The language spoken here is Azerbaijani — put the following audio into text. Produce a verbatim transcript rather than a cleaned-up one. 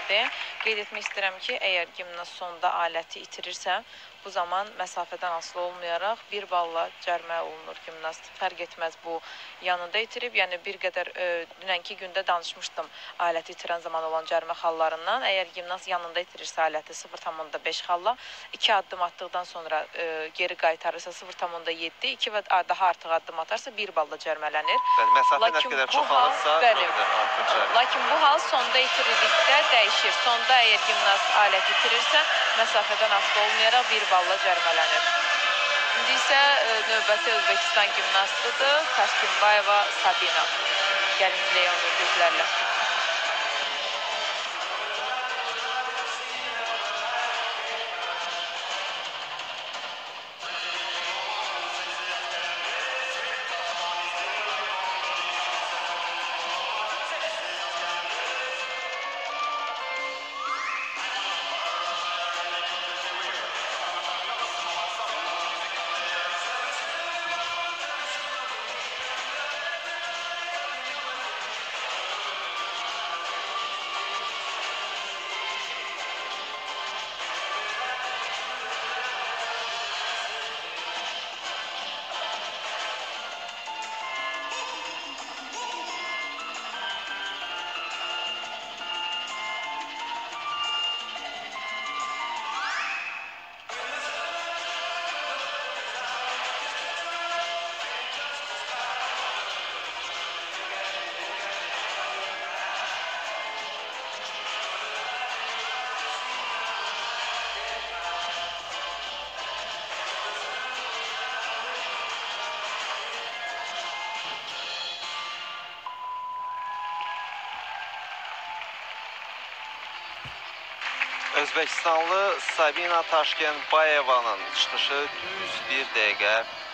verdi. Qeyd etmək istəyirəm ki, əgər gimnast sonda aləti itirirsə, bu zaman məsafədən asılı olmayaraq bir balla cərimə olunur gimnast. Fərq etməz bu yanında itirib, yəni bir qədər e, dünənki gündə danışmışdım aləti itirən zaman olan cərimə xallarından. Əgər gimnast yanında itirirsə aləti sıfır tam beş xalla, iki addım atdıqdan sonra e, geri qaytarırsa sıfır tam yeddi, iki və daha artıq addım atarsa bir balla cərimələnir. Bəli, məsafə nə qədər çoxalırsa, bəli, lakin bu hal sonda itirildikdə dəyişir. Sonda əgər gimnast alət itirirsə, məsafədən asılı olmayaraq bir balla cərimələnir. İndi isə növbəti Özbəkistan gimnastıdır, Taşkimbayeva Sabina. Gəlin izləyək onu gözlərlə. Özbəkistanlı Sabina Taşkimbayevanın çıxışı düz bir dəqiqə